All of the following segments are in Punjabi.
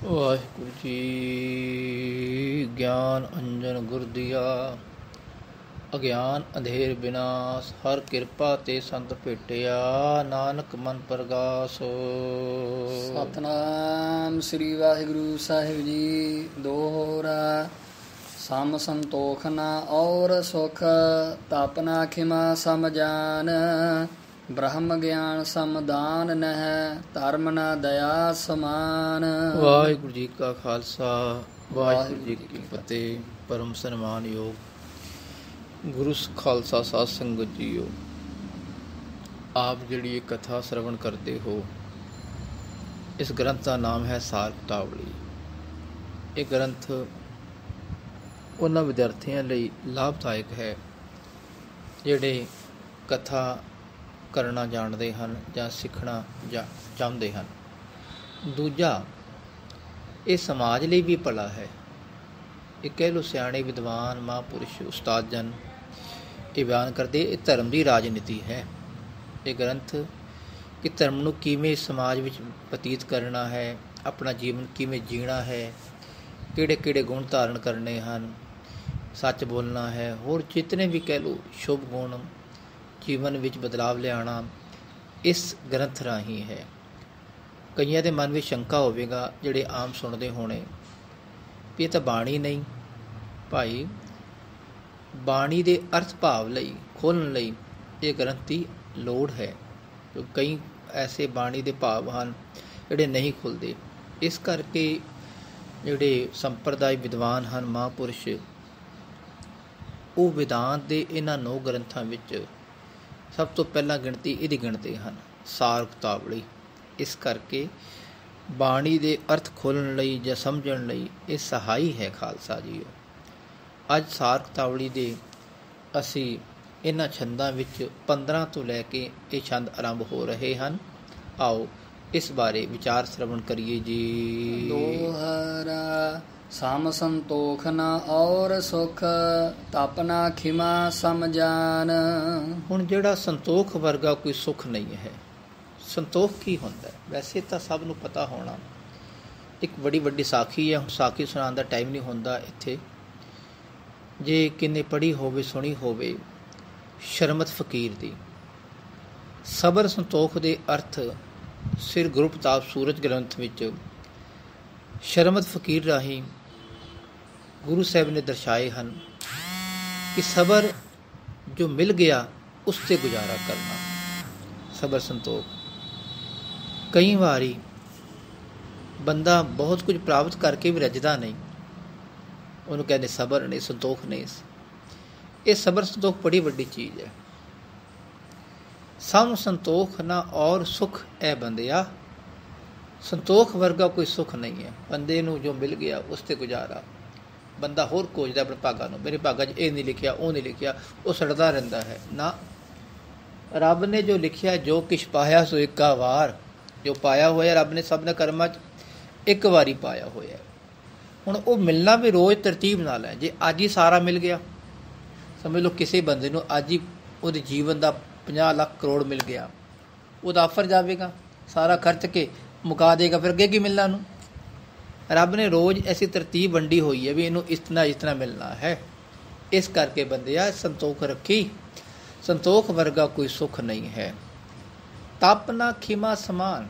ਵਾਹਿਗੁਰੂ ਜੀ। ਗਿਆਨ ਅੰਜਨ ਗੁਰ ਦੀਆ, ਅਗਿਆਨ ਅੰਧੇਰ ਬਿਨਾਸ਼। ਹਰ ਕਿਰਪਾ ਤੇ ਸੰਤ ਭੇਟਿਆ, ਨਾਨਕ ਮਨ ਪ੍ਰਗਾਸ। ਸਤਨਾਮ ਸ੍ਰੀ ਵਾਹਿਗੁਰੂ ਸਾਹਿਬ ਜੀ। ਦੋਹਰਾ ਸਮ ਸੰਤੋਖ ਨਾ ਔਰ ਸੁਖ, ਤਪਨਾ ਖਿਮਾ ਸਮ ਜਾਨ। ਬ੍ਰਹਮ ਗਿਆਨ ਸਮਦਾਨ ਨਹਿ, ਧਰਮ ਨਾ ਦਇਆ ਸਮਾਨ। ਵਾਹਿਗੁਰੂ ਜੀ ਕਾ ਖਾਲਸਾ, ਵਾਹਿਗੁਰੂ ਜੀ ਕੀ ਫਤਿਹ। ਪਰਮ ਸਨਮਾਨਯੋਗ ਗੁਰੂ ਖਾਲਸਾ ਸਾਧ ਸੰਗਤ ਜੀਓ, ਆਪ ਜਿਹੜੀ ਇਹ ਕਥਾ ਸਰਵਣ ਕਰਦੇ ਹੋ, ਇਸ ਗ੍ਰੰਥ ਦਾ ਨਾਮ ਹੈ ਸਾਰ ਕਿਤਾਵਲੀ। ਇਹ ਗ੍ਰੰਥ ਉਹਨਾਂ ਵਿਦਿਆਰਥੀਆਂ ਲਈ ਲਾਭਦਾਇਕ ਹੈ ਜਿਹੜੇ ਕਥਾ ਕਰਨਾ ਜਾਣਦੇ ਹਨ ਜਾਂ ਸਿੱਖਣਾ ਚਾਹੁੰਦੇ ਹਨ। ਦੂਜਾ, ਇਹ ਸਮਾਜ ਲਈ ਵੀ ਭਲਾ ਹੈ। ਇਹ ਕਹਿ ਲਓ ਸਿਆਣੇ ਵਿਦਵਾਨ ਮਹਾਂਪੁਰਸ਼ ਉਸਤਾਦ ਜਨ ਇਹ ਬਿਆਨ ਕਰਦੇ, ਇਹ ਧਰਮ ਦੀ ਰਾਜਨੀਤੀ ਹੈ। ਇਹ ਗ੍ਰੰਥ ਕਿ ਧਰਮ ਨੂੰ ਕਿਵੇਂ ਸਮਾਜ ਵਿੱਚ ਬਤੀਤ ਕਰਨਾ ਹੈ, ਆਪਣਾ ਜੀਵਨ ਕਿਵੇਂ ਜੀਣਾ ਹੈ, ਕਿਹੜੇ ਕਿਹੜੇ ਗੁਣ ਧਾਰਨ ਕਰਨੇ ਹਨ, ਸੱਚ ਬੋਲਣਾ ਹੈ, ਹੋਰ ਜਿਤਨੇ ਵੀ ਕਹਿ ਲਓ ਸ਼ੁਭ ਗੁਣ ਜੀਵਨ ਵਿੱਚ ਬਦਲਾਵ ਲਿਆਉਣਾ, ਇਸ ਗ੍ਰੰਥ ਰਾਹੀਂ ਹੈ। ਕਈਆਂ ਦੇ ਮਨ ਵਿੱਚ ਸ਼ੰਕਾ ਹੋਵੇਗਾ ਜਿਹੜੇ ਆਮ ਸੁਣਦੇ ਹੋਣੇ ਵੀ ਇਹ ਤਾਂ ਬਾਣੀ ਨਹੀਂ। ਭਾਈ, ਬਾਣੀ ਦੇ ਅਰਥ ਭਾਵ ਲਈ ਖੋਲ੍ਹਣ ਲਈ ਇਹ ਗ੍ਰੰਥ ਦੀ ਲੋੜ ਹੈ, ਕਿਉਂਕਿ ਕਈ ਐਸੇ ਬਾਣੀ ਦੇ ਭਾਵ ਹਨ ਜਿਹੜੇ ਨਹੀਂ ਖੁੱਲ੍ਹਦੇ। ਇਸ ਕਰਕੇ ਜਿਹੜੇ ਸੰਪਰਦਾਇ ਵਿਦਵਾਨ ਹਨ ਮਹਾਂਪੁਰਸ਼, ਉਹ ਵਿਦਾਂਤ ਦੇ ਇਹਨਾਂ 9 ਗ੍ਰੰਥਾਂ ਵਿੱਚ ਸਭ ਤੋਂ ਪਹਿਲਾਂ ਗਿਣਤੀ ਇਹਦੀ ਗਿਣਦੇ ਹਨ, ਸਾਰ ਕਿਤਾਵਲੀ। ਇਸ ਕਰਕੇ ਬਾਣੀ ਦੇ ਅਰਥ ਖੋਲ੍ਹਣ ਲਈ ਜਾਂ ਸਮਝਣ ਲਈ ਇਹ ਸਹਾਈ ਹੈ ਖਾਲਸਾ ਜੀਓ। ਅੱਜ ਸਾਰ ਕਿਤਾਵਲੀ ਦੇ ਅਸੀਂ ਇਹਨਾਂ ਛੰਦਾਂ ਵਿੱਚ 15 ਤੋਂ ਲੈ ਕੇ ਇਹ ਛੰਦ ਆਰੰਭ ਹੋ ਰਹੇ ਹਨ। ਆਓ ਇਸ ਬਾਰੇ ਵਿਚਾਰ ਸ਼੍ਰਵਣ ਕਰੀਏ ਜੀ। ਦੋਹਰਾ ਸਮ ਸੰਤੋਖ ਨਾ ਔਰ ਸੁਖ, ਤਪਨਾ ਖਿਮਾ ਸਮ ਜਾਨ। ਹੁਣ ਜਿਹੜਾ ਸੰਤੋਖ ਵਰਗਾ ਕੋਈ ਸੁੱਖ ਨਹੀਂ ਹੈ। ਸੰਤੋਖ ਕੀ ਹੁੰਦਾ? ਵੈਸੇ ਤਾਂ ਸਭ ਨੂੰ ਪਤਾ ਹੋਣਾ, ਇੱਕ ਬੜੀ ਵੱਡੀ ਸਾਖੀ ਹੈ। ਹੁਣ ਸਾਖੀ ਸੁਣਾਉਣ ਦਾ ਟਾਈਮ ਨਹੀਂ ਹੁੰਦਾ ਇੱਥੇ। ਜੇ ਕਿੰਨੇ ਪੜ੍ਹੀ ਹੋਵੇ, ਸੁਣੀ ਹੋਵੇ, ਸ਼ਰਮਤ ਫਕੀਰ ਦੀ। ਸਬਰ ਸੰਤੋਖ ਦੇ ਅਰਥ ਸਿਰ ਗੁਰੂ ਪ੍ਰਤਾਪ ਸੂਰਜ ਗ੍ਰੰਥ ਵਿੱਚ ਸ਼ਰਮਤ ਫਕੀਰ ਰਾਹੀਂ ਗੁਰੂ ਸਾਹਿਬ ਨੇ ਦਰਸਾਏ ਹਨ ਕਿ ਸਬਰ ਜੋ ਮਿਲ ਗਿਆ ਉਸ 'ਤੇ ਗੁਜ਼ਾਰਾ ਕਰਨਾ, ਸਬਰ ਸੰਤੋਖ। ਕਈ ਵਾਰੀ ਬੰਦਾ ਬਹੁਤ ਕੁਝ ਪ੍ਰਾਪਤ ਕਰਕੇ ਵੀ ਰੱਜਦਾ ਨਹੀਂ, ਉਹਨੂੰ ਕਹਿੰਦੇ ਸਬਰ ਨਹੀਂ, ਸੰਤੋਖ ਨਹੀਂ। ਇਹ ਸਬਰ ਸੰਤੋਖ ਬੜੀ ਵੱਡੀ ਚੀਜ਼ ਹੈ। ਸਮ ਸੰਤੋਖ ਨਾ ਔਰ ਸੁਖ ਐ ਬੰਦਿਆ। ਸੰਤੋਖ ਵਰਗਾ ਕੋਈ ਸੁੱਖ ਨਹੀਂ ਹੈ। ਬੰਦੇ ਨੂੰ ਜੋ ਮਿਲ ਗਿਆ ਉਸ 'ਤੇ ਗੁਜ਼ਾਰਾ। ਬੰਦਾ ਹੋਰ ਕੋਝਦਾ ਆਪਣੇ ਭਾਗਾਂ ਨੂੰ, ਮੇਰੇ ਭਾਗਾਂ 'ਚ ਇਹ ਨਹੀਂ ਲਿਖਿਆ, ਉਹ ਨਹੀਂ ਲਿਖਿਆ, ਉਹ ਸੜਦਾ ਰਹਿੰਦਾ ਹੈ। ਨਾ, ਰੱਬ ਨੇ ਜੋ ਲਿਖਿਆ, ਜੋ ਕਿਛ ਪਾਇਆ ਸੋ ਇੱਕਾ ਵਾਰ। ਜੋ ਪਾਇਆ ਹੋਇਆ ਰੱਬ ਨੇ ਸਭ ਨੇ ਕਰਮਾਂ 'ਚ ਇੱਕ ਵਾਰੀ ਪਾਇਆ ਹੋਇਆ। ਹੁਣ ਉਹ ਮਿਲਣਾ ਵੀ ਰੋਜ਼ ਤਰਤੀਬ ਨਾਲ ਹੈ। ਜੇ ਅੱਜ ਹੀ ਸਾਰਾ ਮਿਲ ਗਿਆ, ਸਮਝ ਲਓ ਕਿਸੇ ਬੰਦੇ ਨੂੰ ਅੱਜ ਹੀ ਉਹਦੇ ਜੀਵਨ ਦਾ 50 ਲੱਖ ਕਰੋੜ ਮਿਲ ਗਿਆ, ਉਹਦਾ ਆਫਰ ਜਾਵੇਗਾ, ਸਾਰਾ ਖਰਚ ਕੇ ਮੁਕਾ ਦੇਗਾ, ਫਿਰ ਅੱਗੇ ਕੀ ਮਿਲਣਾ ਉਹਨੂੰ? ਰੱਬ ਨੇ ਰੋਜ਼ ਐਸੀ ਤਰਤੀਬ ਵੰਡੀ ਹੋਈ ਹੈ ਵੀ ਇਹਨੂੰ ਇਤਨਾ ਮਿਲਣਾ ਹੈ। ਇਸ ਕਰਕੇ ਬੰਦਿਆ ਸੰਤੋਖ ਰੱਖੀ। ਸੰਤੋਖ ਵਰਗਾ ਕੋਈ ਸੁੱਖ ਨਹੀਂ ਹੈ। ਤਪ ਨਾ ਖਿਮਾ ਸਮਾਨ।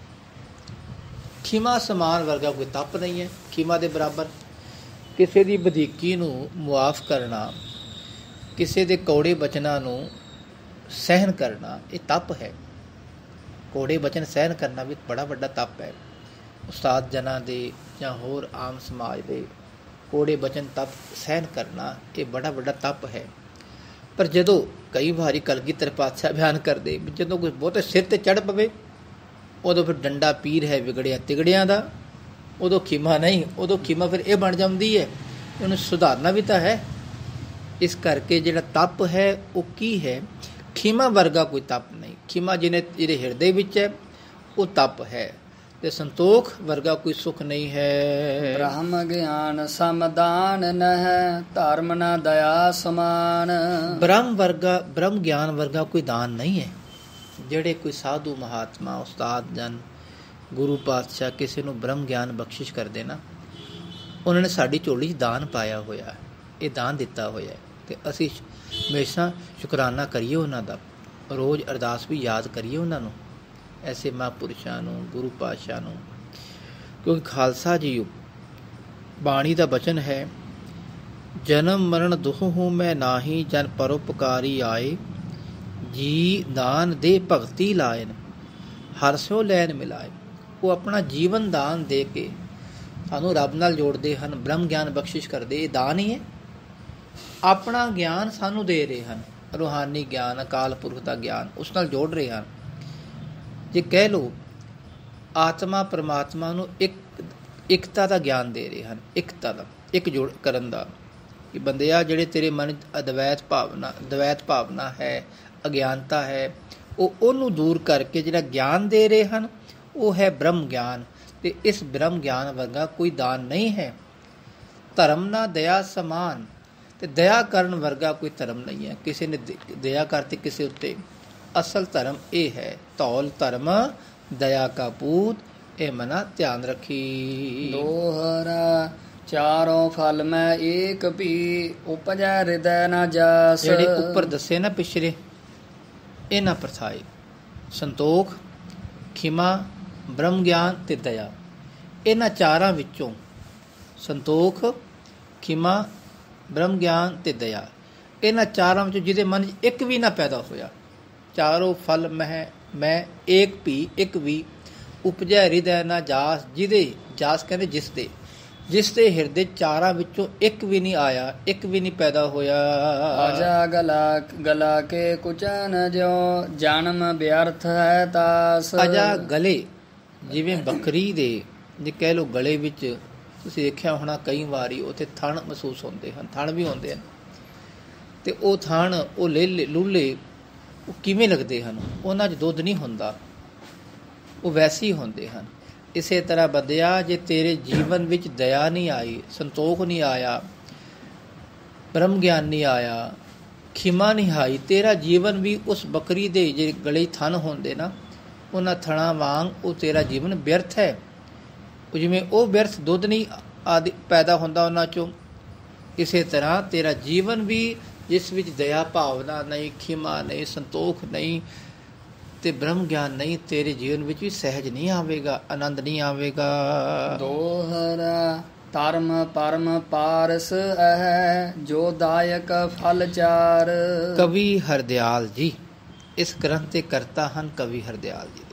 ਖਿਮਾ ਸਮਾਨ ਵਰਗਾ ਕੋਈ ਤਪ ਨਹੀਂ ਹੈ। ਖਿਮਾ ਦੇ ਬਰਾਬਰ ਕਿਸੇ ਦੀ ਵਧੀਕੀ ਨੂੰ ਮੁਆਫ ਕਰਨਾ, ਕਿਸੇ ਦੇ ਕੌੜੇ ਬਚਨਾਂ ਨੂੰ ਸਹਿਨ ਕਰਨਾ, ਇਹ ਤਪ ਹੈ। ਕੌੜੇ ਬਚਨ ਸਹਿਨ ਕਰਨਾ ਵੀ ਬੜਾ ਵੱਡਾ ਤਪ ਹੈ। ਉਸਤਾਦ ਜਨਾਂ ਦੇ ਜਾਂ ਹੋਰ ਆਮ ਸਮਾਜ ਦੇ ਕੌੜੇ ਬਚਨ ਤਪ ਸਹਿਨ ਕਰਨਾ, ਇਹ ਬੜਾ ਵੱਡਾ ਤਪ ਹੈ। ਪਰ ਜਦੋਂ ਕਈ ਵਾਰੀ ਕਲਗੀਧਰ ਪਾਤਸ਼ਾਹ ਬਿਆਨ ਕਰਦੇ ਵੀ ਜਦੋਂ ਕੋਈ ਬਹੁਤੇ ਸਿਰ 'ਤੇ ਚੜ੍ਹ ਪਵੇ, ਉਦੋਂ ਫਿਰ ਡੰਡਾ ਪੀਰ ਹੈ ਵਿਗੜਿਆ ਤਿਗੜਿਆਂ ਦਾ। ਉਦੋਂ ਖਿਮਾ ਨਹੀਂ, ਉਦੋਂ ਖਿਮਾ ਫਿਰ ਇਹ ਬਣ ਜਾਂਦੀ ਹੈ, ਉਹਨੂੰ ਸੁਧਾਰਨਾ ਵੀ ਤਾਂ ਹੈ। ਇਸ ਕਰਕੇ ਜਿਹੜਾ ਤਪ ਹੈ ਉਹ ਕੀ ਹੈ? ਖਿਮਾ ਵਰਗਾ ਕੋਈ ਤਪ ਨਹੀਂ। ਖਿਮਾ ਜਿਹਦੇ ਹਿਰਦੇ ਵਿੱਚ ਹੈ ਉਹ ਤਪ ਹੈ, ਤੇ ਸੰਤੋਖ ਵਰਗਾ ਕੋਈ ਸੁੱਖ ਨਹੀਂ ਹੈ। ਬ੍ਰਹਮ ਗਿਆਨ ਸਮਦਾਨ ਨਹਿ, ਧਰਮ ਨਾ ਦਇਆ ਸਮਾਨ। ਬ੍ਰਹਮ ਗਿਆਨ ਵਰਗਾ ਕੋਈ ਦਾਨ ਨਹੀਂ ਹੈ। ਜਿਹੜੇ ਕੋਈ ਸਾਧੂ ਮਹਾਤਮਾ ਉਸਤਾਦ ਜਨ ਗੁਰੂ ਪਾਤਸ਼ਾਹ ਕਿਸੇ ਨੂੰ ਬ੍ਰਹਮ ਗਿਆਨ ਬਖਸ਼ਿਸ਼ ਕਰਦੇ ਨਾ, ਉਹਨਾਂ ਨੇ ਸਾਡੀ ਝੋਲੀ 'ਚ ਦਾਨ ਪਾਇਆ ਹੋਇਆ, ਇਹ ਦਾਨ ਦਿੱਤਾ ਹੋਇਆ, ਅਤੇ ਅਸੀਂ ਹਮੇਸ਼ਾ ਸ਼ੁਕਰਾਨਾ ਕਰੀਏ ਉਹਨਾਂ ਦਾ, ਰੋਜ਼ ਅਰਦਾਸ ਵੀ ਯਾਦ ਕਰੀਏ ਉਹਨਾਂ ਨੂੰ, ਐਸੇ ਮਹਾਂਪੁਰਸ਼ਾਂ ਨੂੰ, ਗੁਰੂ ਪਾਤਸ਼ਾਹ ਨੂੰ। ਕਿਉਂਕਿ ਖਾਲਸਾ ਜੀ ਬਾਣੀ ਦਾ ਬਚਨ ਹੈ, ਜਨਮ ਮਰਨ ਦੁਖ ਹੂੰ ਮੈਂ ਨਾਹੀ, ਜਨ ਪਰਉਪਕਾਰੀ ਆਏ, ਜੀ ਦਾਨ ਦੇ ਭਗਤੀ ਲਾਇਨ, ਹਰ ਸਿਓ ਲੈਨ ਮਿਲਾਏ। ਉਹ ਆਪਣਾ ਜੀਵਨ ਦਾਨ ਦੇ ਕੇ ਸਾਨੂੰ ਰੱਬ ਨਾਲ ਜੋੜਦੇ ਹਨ, ਬ੍ਰਹਮ ਗਿਆਨ ਬਖਸ਼ਿਸ਼ ਕਰਦੇ, ਇਹ ਦਾਨ ਹੀ ਹੈ। ਆਪਣਾ ਗਿਆਨ ਸਾਨੂੰ ਦੇ ਰਹੇ ਹਨ, ਰੂਹਾਨੀ ਗਿਆਨ, ਅਕਾਲ ਪੁਰਖ ਦਾ ਗਿਆਨ, ਉਸ ਨਾਲ ਜੋੜ ਰਹੇ ਹਨ। ਜੇ ਕਹਿ ਲਓ ਆਤਮਾ ਪਰਮਾਤਮਾ ਨੂੰ ਇਕਤਾ ਦਾ ਗਿਆਨ ਦੇ ਰਹੇ ਹਨ, ਇਕਤਾ ਦਾ, ਇੱਕ ਜੋੜ ਕਰਨ ਦਾ, ਕਿ ਬੰਦਿਆ ਜਿਹੜੇ ਤੇਰੇ ਮਨ 'ਚ ਦਵੈਤ ਭਾਵਨਾ ਹੈ, ਅਗਿਆਨਤਾ ਹੈ, ਉਹਨੂੰ ਦੂਰ ਕਰਕੇ ਜਿਹੜਾ ਗਿਆਨ ਦੇ ਰਹੇ ਹਨ ਉਹ ਹੈ ਬ੍ਰਹਮ ਗਿਆਨ। ਅਤੇ ਇਸ ਬ੍ਰਹਮ ਗਿਆਨ ਵਰਗਾ ਕੋਈ ਦਾਨ ਨਹੀਂ ਹੈ। ਧਰਮ ਨਾ ਦਇਆ ਸਮਾਨ, ਅਤੇ ਦਇਆ ਕਰਨ ਵਰਗਾ ਕੋਈ ਧਰਮ ਨਹੀਂ ਹੈ। ਕਿਸੇ ਨੇ ਦਇਆ ਕਰਤੀ ਕਿਸੇ ਉੱਤੇ, ਅਸਲ ਧਰਮ ਇਹ ਹੈ, ਧੌਲ ਧਰਮ ਦਇਆ ਕਾ ਪੂਤ, ਇਹ ਮਨਾ ਧਿਆਨ ਰੱਖੀ। ਦੋਹਰਾ ਚਾਰੋਂ ਫਲ ਮੈਂ ਏਕ ਭੀ, ਉਪਜੈ ਹਿਰਦੈ ਨਾ ਜਾਸ। ਜਿਹੜੇ ਉੱਪਰ ਦੱਸੇ ਨਾ ਪਿਛਲੇ, ਇਹਨਾਂ ਪ੍ਰਥਾਏ ਸੰਤੋਖ, ਖਿਮਾ, ਬ੍ਰਹਮ ਗਿਆਨ ਅਤੇ ਦਇਆ, ਇਹਨਾਂ ਚਾਰਾਂ ਵਿੱਚੋਂ ਸੰਤੋਖ, ਖਿਮਾ, ਬ੍ਰਹਮ ਗਿਆਨ ਅਤੇ ਦਇਆ, ਇਹਨਾਂ ਚਾਰਾਂ ਵਿੱਚੋਂ ਜਿਹਦੇ ਮਨ 'ਚ ਇੱਕ ਵੀ ਨਾ ਪੈਦਾ ਹੋਇਆ, ਚਾਰੋਂ ਫਲ ਮੈਂ ਏਕ ਭੀ, ਇੱਕ ਵੀ, ਉਪਜੈ ਹਿਰਦੈ ਨਾ ਜਾਸ, ਜਿਹਦੇ, ਜਾਸ ਕਹਿੰਦੇ ਜਿਸ ਦੇ ਹਿਰਦੇ ਚਾਰਾਂ ਵਿੱਚੋਂ ਇੱਕ ਵੀ ਨਹੀਂ ਆਇਆ, ਇੱਕ ਵੀ ਨਹੀਂ ਪੈਦਾ ਹੋਇਆ। ਆਜਾ ਗਲਾ ਕੇ ਕੁਚਨ ਜਿਉ, ਜਨਮ ਵਿਅਰਥ ਹੈ ਤਾਸ। ਅਜਾ ਗਲੇ, ਜਿਵੇਂ ਬੱਕਰੀ ਦੇ, ਜੇ ਕਹਿ ਲਓ ਗਲੇ ਵਿੱਚ ਤੁਸੀਂ ਦੇਖਿਆ ਹੋਣਾ ਕਈ ਵਾਰੀ ਉੱਥੇ ਥਣ ਮਹਿਸੂਸ ਹੁੰਦੇ ਹਨ, ਥਣ ਵੀ ਹੁੰਦੇ ਹਨ, ਅਤੇ ਉਹ ਥਣ, ਉਹ ਲੂਲੇ, ਉਹ ਕਿਵੇਂ ਲੱਗਦੇ ਹਨ? ਉਹਨਾਂ 'ਚ ਦੁੱਧ ਨਹੀਂ ਹੁੰਦਾ, ਉਹ ਵੈਸੇ ਹੀ ਹੁੰਦੇ ਹਨ। ਇਸੇ ਤਰ੍ਹਾਂ ਬੰਦਿਆ, ਜੇ ਤੇਰੇ ਜੀਵਨ ਵਿੱਚ ਦਇਆ ਨਹੀਂ ਆਈ, ਸੰਤੋਖ ਨਹੀਂ ਆਇਆ, ਬ੍ਰਹਮ ਗਿਆਨ ਨਹੀਂ ਆਇਆ, ਖਿਮਾ ਨਹੀਂ ਆਈ, ਤੇਰਾ ਜੀਵਨ ਵੀ ਉਸ ਬੱਕਰੀ ਦੇ ਜਿਹੜੇ ਗਲੇ ਥਣ ਹੁੰਦੇ ਨਾ, ਉਹਨਾਂ ਥਣਾਂ ਵਾਂਗ ਉਹ ਤੇਰਾ ਜੀਵਨ ਵਿਅਰਥ ਹੈ। ਉਹ ਜਿਵੇਂ ਉਹ ਵਿਅਰਥ ਦੁੱਧ ਨਹੀਂ ਆਦਿ ਪੈਦਾ ਹੁੰਦਾ ਉਹਨਾਂ 'ਚੋਂ, ਇਸੇ ਤਰ੍ਹਾਂ ਤੇਰਾ ਜੀਵਨ ਵੀ ਜਿਸ ਵਿੱਚ ਦਇਆ ਭਾਵਨਾ ਨਹੀਂ, ਖਿਮਾ ਨਹੀਂ, ਸੰਤੋਖ ਨਹੀਂ ਅਤੇ ਬ੍ਰਹਮ ਗਿਆਨ ਨਹੀਂ, ਤੇਰੇ ਜੀਵਨ ਵਿੱਚ ਵੀ ਸਹਿਜ ਨਹੀਂ ਆਵੇਗਾ, ਆਨੰਦ ਨਹੀਂ ਆਵੇਗਾ। ਦੋਹਰਾ ਧਰਮ ਪਰਮ ਪਾਰਸ ਹੈ, ਜੋ ਦਾਇਕ ਫਲ ਚਾਰ। ਕਵੀ ਹਰਦਿਆਲ ਜੀ ਇਸ ਗ੍ਰੰਥ ਦੇ ਕਰਤਾ ਹਨ, ਕਵੀ ਹਰਦਿਆਲ ਜੀ।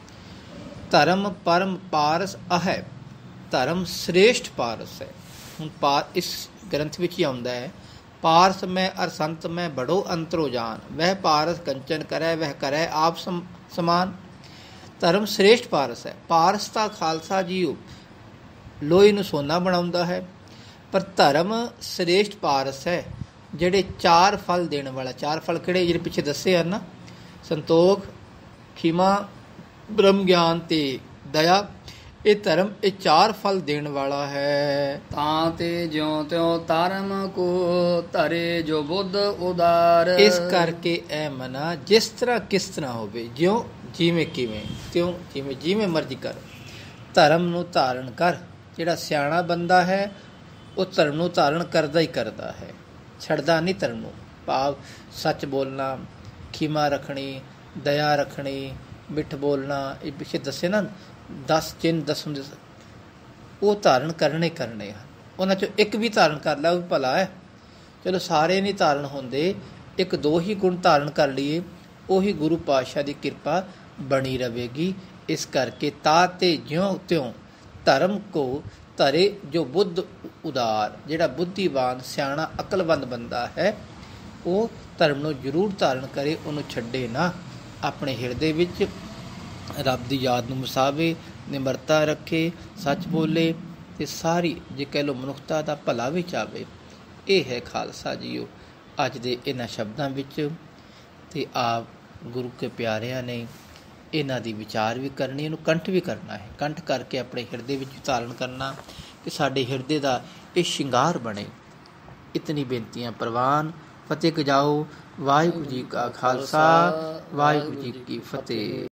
ਧਰਮ ਪਰਮ ਪਾਰਸ ਹੈ, ਧਰਮ ਸ੍ਰੇਸ਼ਠ ਪਾਰਸ ਹੈ। ਹੁਣ ਇਸ ਗ੍ਰੰਥ ਵਿੱਚ ਹੀ ਆਉਂਦਾ ਹੈ, ਪਾਰਸ ਮੈਂ ਅਰ ਸੰਤ ਮੈਂ ਬੜੋ ਅੰਤਰੋ ਜਾਨ, ਵਹਿ ਪਾਰਸ ਕੰਚਨ ਕਰੈ ਵਹਿ ਕਰੈ ਆਪ ਸਮਾਨ। ਧਰਮ ਸ੍ਰੇਸ਼ਠ ਪਾਰਸ ਹੈ। ਪਾਰਸ ਤਾਂ ਖਾਲਸਾ ਜੀਓ ਲੋਹੇ ਨੂੰ ਸੋਨਾ ਬਣਾਉਂਦਾ ਹੈ, ਪਰ ਧਰਮ ਸ੍ਰੇਸ਼ਠ ਪਾਰਸ ਹੈ, ਜਿਹੜੇ ਚਾਰ ਫਲ ਦੇਣ ਵਾਲਾ। ਚਾਰ ਫਲ ਕਿਹੜੇ? ਜਿਹੜੇ ਪਿੱਛੇ ਦੱਸੇ ਹਨ ਨਾ, ਸੰਤੋਖ, ਖਿਮਾ, ਬ੍ਰਹਮ ਗਿਆਨ ਅਤੇ ਦਇਆ। ਇਹ ਧਰਮ ਇਹ ਚਾਰ ਫਲ ਦੇਣ ਵਾਲਾ ਹੈ। ਤਾਂ ਤੇ ਜਿਉ ਤਿਉ ਧਰਮ ਕੋ ਧਰੇ, ਜੋ ਬੁੱਧ ਉਦਾਰ। ਇਸ ਕਰਕੇ ਇਹ ਮਨਾ ਜਿਸ ਤਰ੍ਹਾਂ ਕਿਸ ਤਰ੍ਹਾਂ ਹੋਵੇ, ਜਿਉਂ ਜਿਵੇਂ ਕਿਵੇਂ, ਤਿਉਂ ਜਿਵੇਂ ਜਿਵੇਂ ਮਰਜ਼ੀ ਕਰ, ਧਰਮ ਨੂੰ ਧਾਰਨ ਕਰ। ਜਿਹੜਾ ਸਿਆਣਾ ਬੰਦਾ ਹੈ ਉਹ ਧਰਮ ਨੂੰ ਧਾਰਨ ਕਰਦਾ ਹੀ ਕਰਦਾ ਹੈ, ਛੱਡਦਾ ਨਹੀਂ ਧਰਮ ਨੂੰ। ਭਾਵ ਸੱਚ ਬੋਲਣਾ, ਖਿਮਾ ਰੱਖਣੀ, ਦਇਆ ਰੱਖਣੀ, ਮਿੱਠ ਬੋਲਣਾ, ਇਹ ਪਿੱਛੇ ਦੱਸੇ ਨਾ 10 ਚਿੰਨ੍ਹ 10 ਹੁੰਦੇ, ਉਹ ਧਾਰਨ ਕਰਨੇ ਹਨ। ਉਹਨਾਂ 'ਚੋਂ ਇੱਕ ਵੀ ਧਾਰਨ ਕਰ ਲੈ ਉਹ ਵੀ ਭਲਾ ਹੈ। ਚਲੋ ਸਾਰੇ ਨਹੀਂ ਧਾਰਨ ਹੁੰਦੇ, ਇੱਕ ਦੋ ਹੀ ਗੁਣ ਧਾਰਨ ਕਰ ਲਈਏ, ਉਹੀ ਗੁਰੂ ਪਾਤਸ਼ਾਹ ਦੀ ਕਿਰਪਾ ਬਣੀ ਰਹੇਗੀ। ਇਸ ਕਰਕੇ ਤਾ ਤੇ ਜਿਉਂ ਤਿਉਂ ਧਰਮ ਕੋ ਧਰੇ, ਜੋ ਬੁੱਧ ਉਦਾਰ। ਜਿਹੜਾ ਬੁੱਧੀਵਾਨ ਸਿਆਣਾ ਅਕਲਮੰਦ ਬੰਦਾ ਹੈ ਉਹ ਧਰਮ ਨੂੰ ਜ਼ਰੂਰ ਧਾਰਨ ਕਰੇ, ਉਹਨੂੰ ਛੱਡੇ ਨਾ। ਆਪਣੇ ਹਿਰਦੇ ਵਿੱਚ ਰੱਬ ਦੀ ਯਾਦ ਨੂੰ ਵਸਾਵੇ, ਨਿਮਰਤਾ ਰੱਖੇ, ਸੱਚ ਬੋਲੇ ਅਤੇ ਸਾਰੀ ਜੇ ਕਹਿ ਲਓ ਮਨੁੱਖਤਾ ਦਾ ਭਲਾ ਵੀ ਚਾਹਵੇ। ਇਹ ਹੈ ਖਾਲਸਾ ਜੀਓ ਅੱਜ ਦੇ ਇਹਨਾਂ ਸ਼ਬਦਾਂ ਵਿੱਚ। ਅਤੇ ਆਪ ਗੁਰੂ ਕੇ ਪਿਆਰਿਆਂ ਨੇ ਇਹਨਾਂ ਦੀ ਵਿਚਾਰ ਵੀ ਕਰਨੀ, ਇਹਨੂੰ ਕੰਠ ਵੀ ਕਰਨਾ ਹੈ। ਕੰਠ ਕਰਕੇ ਆਪਣੇ ਹਿਰਦੇ ਵਿੱਚ ਧਾਰਨ ਕਰਨਾ ਕਿ ਸਾਡੇ ਹਿਰਦੇ ਦਾ ਇਹ ਸ਼ਿੰਗਾਰ ਬਣੇ। ਇਤਨੀ ਬੇਨਤੀਆਂ ਪ੍ਰਵਾਨ। ਫਤਿਹ ਗਜਾਓ। ਵਾਹਿਗੁਰੂ ਜੀ ਕਾ ਖਾਲਸਾ, ਵਾਹਿਗੁਰੂ ਜੀ ਕੀ ਫਤਿਹ।